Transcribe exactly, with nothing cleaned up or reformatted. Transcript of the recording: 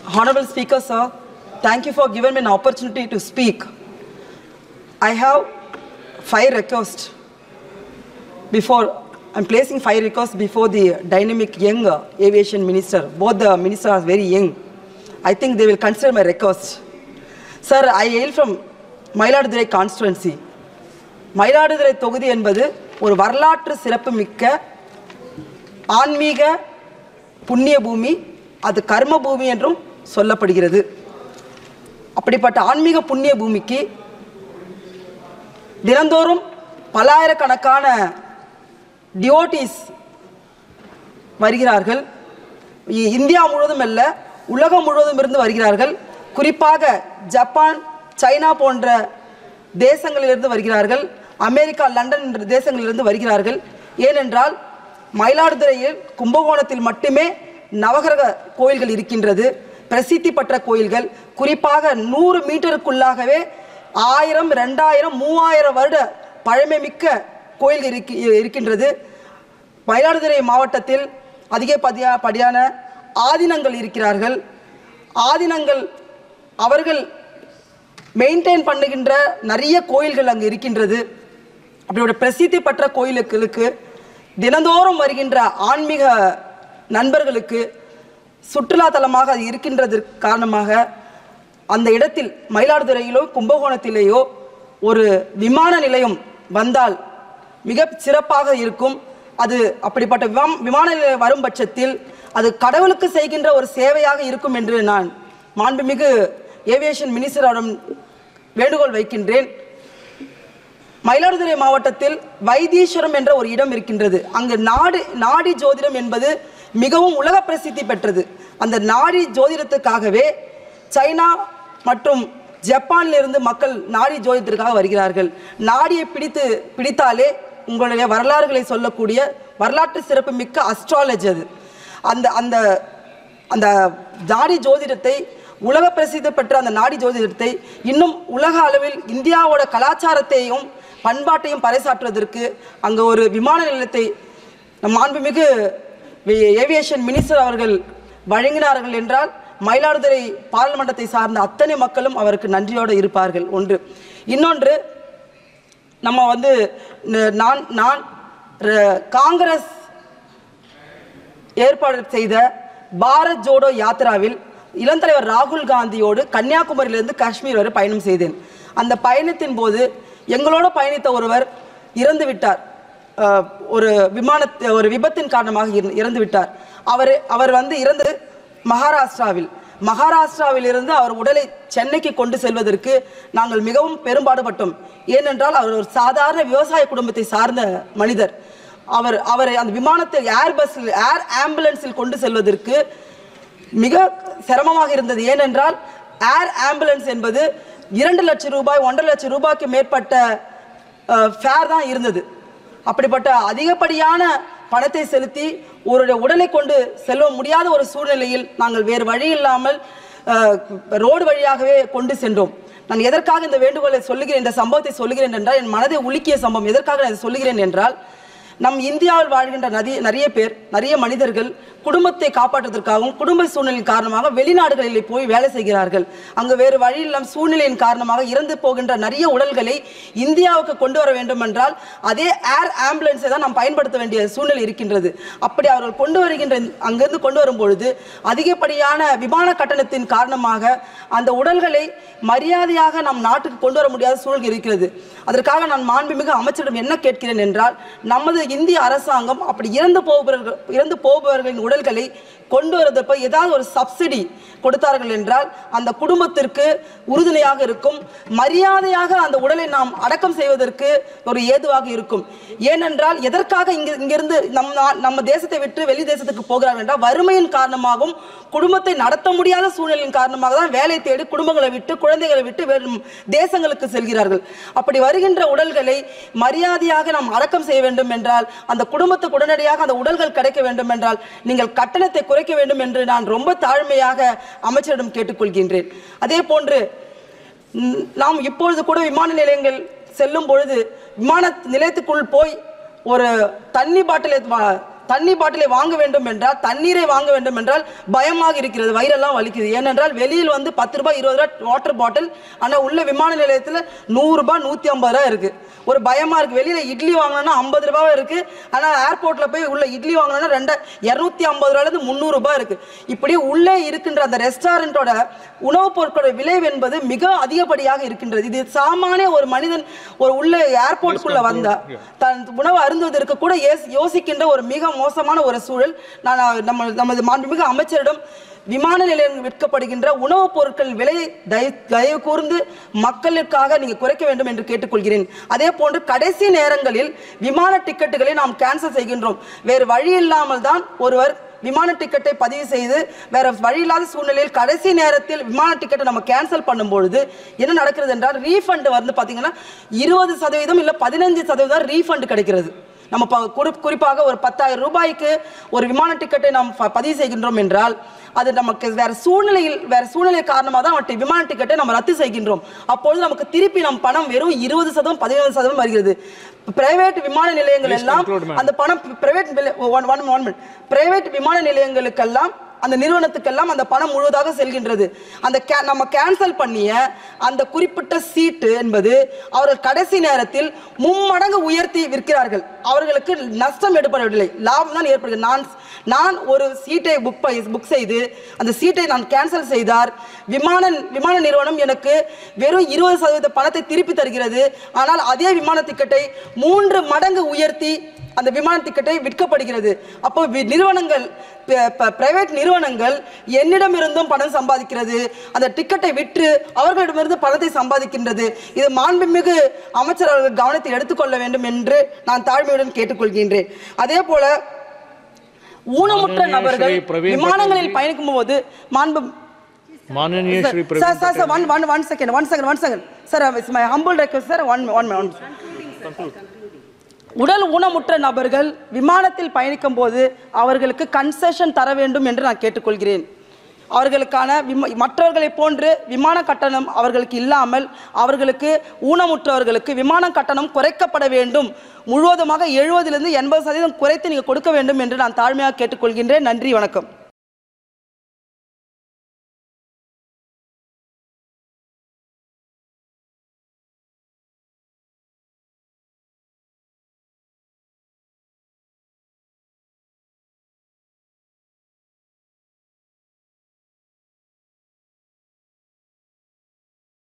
Honorable Speaker, sir, thank you for giving me an opportunity to speak. I have five requests before, I'm placing five requests before the dynamic young aviation minister. Both the ministers are very young. I think they will consider my request. Sir, I hail from Mayiladuthurai constituency. Mayiladuthurai தொகுதி என்பது ஒரு வரலாற்று சிறப்பு மிக்க ஆன்மீக புண்ணிய பூமி, அது கர்ம பூமி என்றும் சொல்லப்படுகிறது. அப்படிப்பட்ட ஆன்மீக புண்ணிய பூமிக்கு தினந்தோறும் பல்லாயிரக்கணக்கான டிவோட்டீஸ் வருகிறார்கள். இந்தியா முழுவதும் அல்ல, உலகம் முழுவதும் இருந்து வருகிறார்கள். குறிப்பாக ஜப்பான், சைனா போன்ற தேசங்களிலிருந்து வருகிறார்கள். அமெரிக்கா, லண்டன் என்ற தேசங்களிலிருந்து வருகிறார்கள். ஏனென்றால் மயிலாடுதுறையில் கும்பகோணத்தில் மட்டுமே நவகிரக கோயில்கள் இருக்கின்றது. பிரசித்தி பெற்ற கோயில்கள், குறிப்பாக நூறு மீட்டருக்குள்ளாகவே ஆயிரம், ரெண்டாயிரம், மூவாயிரம் வருட பழமை மிக்க கோயில்கள் இருக்கின்றது. மயிலாடுதுறை மாவட்டத்தில் அதிகப்படியா படியான ஆதீனங்கள் இருக்கிறார்கள். ஆதீனங்கள் அவர்கள் மெயின்டைன் பண்ணுகின்ற நிறைய கோயில்கள் அங்கு இருக்கின்றது. அப்படியோட பிரசித்தி பெற்ற கோயில்களுக்கு தினந்தோறும் வருகின்ற ஆன்மீக நண்பர்களுக்கு சுற்றுலா தலமாக அது இருக்கின்றது காரணமாக அந்த இடத்தில் மயிலாடுதுறையிலோ கும்பகோணத்திலேயோ ஒரு விமான நிலையம் வந்தால் மிக சிறப்பாக இருக்கும். அது அப்படிப்பட்ட விமான நிலையம் வரும் பட்சத்தில் அது கடவுளுக்கு செய்கின்ற ஒரு சேவையாக இருக்கும் என்று நான் மாண்புமிகு ஏவியேஷன் மினிஸ்டரிடம் வேண்டுகோள் வைக்கின்றேன். மயிலாடுதுறை மாவட்டத்தில் வைத்தீஸ்வரம் என்ற ஒரு இடம் இருக்கின்றது. அங்கு நாடி நாடி ஜோதிடம் என்பது மிகவும் உலக பிரசித்தி பெற்றது. அந்த நாடி ஜோதிடத்துக்காகவே சைனா மற்றும் ஜப்பானிலிருந்து மக்கள் நாடி ஜோதிடத்திற்காக வருகிறார்கள். நாடியை பிடித்து பிடித்தாலே உங்களுடைய வரலாறுகளை சொல்லக்கூடிய வரலாற்று சிறப்பு மிக்க அஸ்ட்ராலஜி அது. அந்த அந்த அந்த நாடி ஜோதிடத்தை, உலக பிரசித்தி பெற்ற அந்த நாடி ஜோதிடத்தை இன்னும் உலக அளவில் இந்தியாவோட கலாச்சாரத்தையும் பண்பாட்டையும் பறைசாற்றுவதற்கு அங்கே ஒரு விமான நிலையத்தை நம் மாண்புமிகு ஏவியேஷன் மினிஸ்டர் அவர்கள் வழங்கினார்கள் என்றால் மயிலாடுதுறை பாராளுமன்றத்தை சார்ந்த அத்தனை மக்களும் அவருக்கு நன்றியோடு இருப்பார்கள். ஒன்று. இன்னொன்று, நம்ம வந்து நான் நான் காங்கிரஸ் ஏற்பாடு செய்த பாரத் ஜோடோ யாத்திராவில் இளந்தலைவர் ராகுல் காந்தியோடு கன்னியாகுமரியிலிருந்து காஷ்மீர் வரை பயணம் செய்தேன். அந்த பயணத்தின் போது எங்களோடு பயணித்த ஒருவர் இறந்து விட்டார். ஒரு விமான ஒரு விபத்தின் காரணமாக இறந்து விட்டார். அவர் அவர் வந்து இறந்து மகாராஷ்டிராவில் மகாராஷ்டிராவில் இருந்து அவர் உடலை சென்னைக்கு கொண்டு செல்வதற்கு நாங்கள் மிகவும் பெரும்பாடுபட்டோம். ஏனென்றால் அவர் ஒரு சாதாரண விவசாய குடும்பத்தை சார்ந்த மனிதர். அவர் அவரை அந்த விமானத்தை ஏர் பஸ்ஸில் ஏர் ஆம்புலன்ஸில் கொண்டு செல்வதற்கு மிக சிரமமாக இருந்தது. ஏனென்றால் ஏர் ஆம்புலன்ஸ் என்பது இரண்டு லட்சம் ரூபாய் ஒன்றரை லட்சம் ரூபாய்க்கு மேற்பட்ட ஃபேர் தான் இருந்தது. அப்படிப்பட்ட அதிகப்படியான பணத்தை செலுத்தி ஒரு உடலை கொண்டு செல்ல முடியாத ஒரு சூழ்நிலையில் நாங்கள் வேறு வழி இல்லாமல் ரோடு வழியாகவே கொண்டு சென்றோம். நான் எதற்காக இந்த வேண்டுகோளை சொல்லுகிறேன், இந்த சம்பவத்தை சொல்லுகிறேன் என்றால், என் மனதை உலுக்கிய சம்பவம். எதற்காக நான் சொல்லுகிறேன் என்றால், நம் இந்தியாவில் வாழ்கின்ற நிறைய நிறைய பேர் நிறைய மனிதர்கள் குடும்பத்தை காப்பாற்றுவதற்காகவும் குடும்ப சூழ்நிலையின் காரணமாக வெளிநாடுகளில் போய் வேலை செய்கிறார்கள். அங்கு வேறு வழி இல்லாமல் சூழ்நிலையின் காரணமாக இறந்து போகின்ற நிறைய உடல்களை இந்தியாவுக்கு கொண்டு வர வேண்டும் என்றால் அதே ஏர் ஆம்புலன்ஸை தான் நாம் பயன்படுத்த வேண்டிய சூழ்நிலை இருக்கின்றது. அப்படி அவர்கள் கொண்டு வருகின்ற அங்கிருந்து கொண்டு வரும் பொழுது அதிகப்படியான விமான கட்டணத்தின் காரணமாக அந்த உடல்களை மரியாதையாக நம் நாட்டுக்கு கொண்டு வர முடியாத சூழல் இருக்கிறது. அதற்காக நான் மாண்புமிகு அமைச்சரிடம் என்ன கேட்கிறேன் என்றால், நமது இந்திய அரசாங்கம் அப்படி இறந்து போபவர்கள் இறந்து போபவர்களின் உடல்களை கொண்டு வருவதற்கு ஏதாவது ஒரு சப்சிடி கொடுத்தார்கள் என்றால் அந்த குடும்பத்திற்கு உறுதுணையாக இருக்கும். மரியாதையாக அந்த உடலை நாம் அடக்கம் செய்வதற்கு ஒரு ஏதுவாக இருக்கும். ஏனென்றால் எதற்காக இங்க இங்கிருந்து நம் நம்ம தேசத்தை விட்டு வெளி தேசத்துக்கு போகிறார்கள் என்றால் வறுமையின் காரணமாகவும் குடும்பத்தை நடத்த முடியாத சூழ்நிலையின் காரணமாக தான் வேலை தேடி குடும்பங்களை விட்டு குழந்தைகளை விட்டு வேறு தேசங்களுக்கு செல்கிறார்கள். அப்படி வருகின்ற உடல்களை மரியாதையாக நாம் அடக்கம் செய்ய வேண்டும் என்றால், அந்த குடும்பத்துக்கு உடனடியாக அந்த உடல்கள் கிடைக்க வேண்டும் என்றால் நீங்கள் கட்டணத்தை குறைக்க வேண்டும் என்று நான் ரொம்ப தாழ்மையாக அமைச்சரிடம் கேட்டுக்கொள்கின்றேன். அதே போன்று நாம் இப்பொழுது கூட விமான நிலையங்கள் செல்லும் பொழுது விமான நிலையத்துக்குள் போய் ஒரு தண்ணி பாட்டிலை தண்ணி பாட்டிலை வாங்க வேண்டும் என்றால், தண்ணீரை வாங்க வேண்டும் என்றால் பயமாக இருக்கிறது, வயிறெல்லாம் வலிக்குது. ஏனென்றால் வெளியில் வந்து பத்து ரூபாய் இருபது ரூபாய் வாட்டர் பாட்டில், ஆனால் உள்ள விமான நிலையத்தில் நூறு ரூபாய் நூற்றி ஐம்பது ரூபாய் இருக்கு. ஒரு பயமா இருக்கு. வெளியில இட்லி வாங்கினா ஐம்பது ரூபாய் இருக்கு, ஆனால் ஏர்போர்ட்ல போய் உள்ள இட்லி வாங்கினா ரெண்டு இருநூத்தி ஐம்பது ரூபாயிலிருந்து முந்நூறு ரூபாய் இருக்கு. இப்படி உள்ளே இருக்கின்ற அந்த ரெஸ்டாரண்டோட உணவுப் பொருட்களோட விளைவு என்பது மிக அதிகப்படியாக இருக்கின்றது. இது சாமானிய ஒரு மனிதன் ஒரு உள்ள ஏர்போர்ட்டுக்குள்ள வந்தா தன் உணவு அருந்துவதற்கு கூட யோசிக்கின்ற ஒரு மிக மோசமான ஒரு சூழல். நான் நம்ம நமது மாண்புமிகு அமைச்சரிடம் விமான நிலையங்கள் விற்கப்படுகின்ற உணவுப் பொருட்கள் விலை தயவு கூர்ந்து மக்களுக்காக நீங்க குறைக்க வேண்டும் என்று கேட்டுக்கொள்கிறேன். அதே போன்று கடைசி நேரங்களில் விமான டிக்கெட்டுகளை நாம் கேன்சல் செய்கின்றோம். வேறு வழி இல்லாமல் தான் ஒருவர் விமான டிக்கெட்டை பதிவு செய்து வேற வழி இல்லாத சூழ்நிலையில் கடைசி நேரத்தில் விமான டிக்கெட்டை நம்ம கேன்சல் பண்ணும் பொழுது என்ன நடக்கிறது என்றால், ரீஃபண்ட் வந்து பாத்தீங்கன்னா இருபது சதவீதம் இல்ல பதினஞ்சு சதவீதம் ரீஃபண்ட் கிடைக்கிறது. நம்ம குறிப்பாக ஒரு பத்தாயிரம் ரூபாய்க்கு ஒரு விமான டிக்கெட்டை நாம் பதிவு செய்கின்றோம் என்றால் அது நமக்கு வேற சூழ்நிலையில் வேற சூழ்நிலை காரணமாக தான் விமான டிக்கெட்டை நம்ம ரத்து செய்கின்றோம். அப்பொழுது நமக்கு திருப்பி நம் பணம் வெறும் இருபது சதவீதம் பதினொன்று சதவீதம் வருகிறது. பிரைவேட் விமான நிலையங்கள் எல்லாம் அந்த பணம் பிரைவேட் பிரைவேட் விமான நிலையங்களுக்கெல்லாம் அந்த நிறுவனத்துக்கெல்லாம் அந்த பணம் முழுவதாக செல்கின்றது. அந்த நம்ம கேன்சல் பண்ணிய அந்த குறிப்பிட்ட சீட்டு என்பது அவர்கள் கடைசி நேரத்தில் மும்மடங்கு உயர்த்தி விற்கிறார்கள். அவர்களுக்கு நஷ்டம் ஏற்படவில்லை, லாபம் தான் ஏற்படுகிறது. நான் நான் ஒரு சீட்டை புக் புக் செய்து அந்த சீட்டை நான் கேன்சல் செய்தார் விமான விமான நிறுவனம் எனக்கு வெறும் இருபது சதவீத பணத்தை திருப்பி தருகிறது. ஆனால் அதே விமான டிக்கெட்டை மூன்று மடங்கு உயர்த்தி அந்த விமான டிக்கெட்டை விற்கப்படுகிறது. அப்போ நிறுவனங்கள் பிரைவேட் நிறுவனங்கள் என்னிடமிருந்தும் பணம் சம்பாதிக்கிறது, அந்த டிக்கெட்டை விற்று அவர்களிடமிருந்து பணத்தை சம்பாதிக்கின்றது. இது மாண்புமிகு அமைச்சர் அவர்கள் கவனத்தில் எடுத்துக்கொள்ள வேண்டும் என்று நான் தாழ்மையுடன் கேட்டுக்கொள்கின்றேன். அதே போல ஊனமுற்ற நபர்கள் விமானங்களில் பயணிக்கும் போது மாண்பு உடல் ஊனமுற்ற நபர்கள் விமானத்தில் பயணிக்கும் போது அவர்களுக்கு கன்செஷன் தர வேண்டும் என்று நான் கேட்டுக்கொள்கிறேன். அவர்களுக்கான மற்றவர்களை போன்று விமான கட்டணம் அவர்களுக்கு இல்லாமல் அவர்களுக்கு ஊனமுற்றவர்களுக்கு விமான கட்டணம் குறைக்கப்பட வேண்டும். முழுவதுமாக எழுபதிலிருந்து எண்பது சதவீதம் குறைத்து நீங்கள் கொடுக்க வேண்டும் என்று நான் தாழ்மையாக கேட்டுக்கொள்கின்றேன். நன்றி, வணக்கம்.